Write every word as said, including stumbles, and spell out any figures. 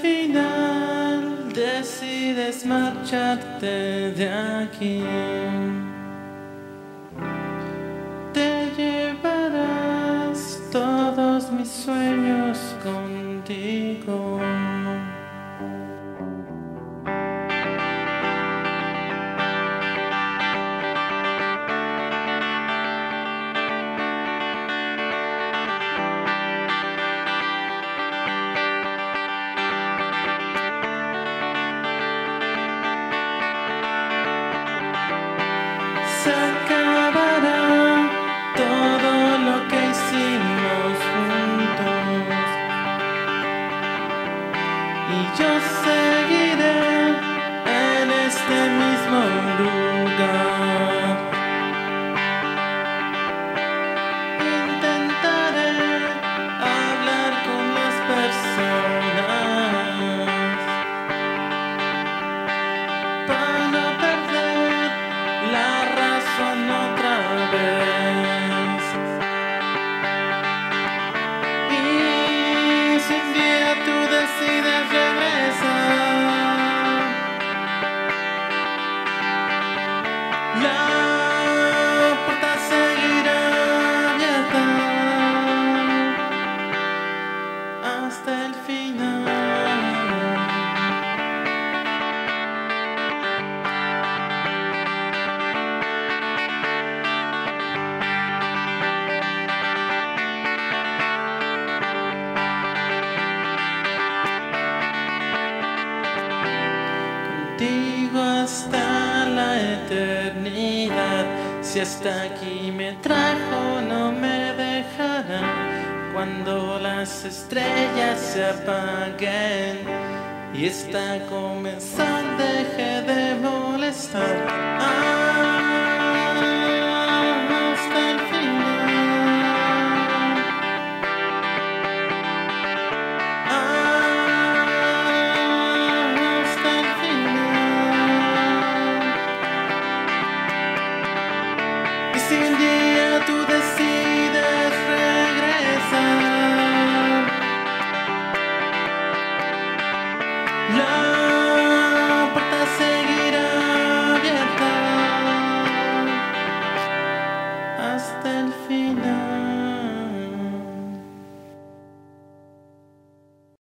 final decides marcharte de aquí, te llevarás todos mis sueños contigo. Se acabará todo lo que hicimos juntos y yo seguiré en este mismo lugar. Intentaré hablar con las personas para no perder la razón otra vez. Y si un día tú decides regresar, la puerta seguirá abierta hasta el final. Contigo hasta la eternidad. Si hasta aquí me trajo, no me dejará. Cuando las estrellas se apaguen y esta comenzar deje de molestar, hasta el final. Hasta el final. Y si un día tú decides regresar, la puerta seguirá abierta hasta el final.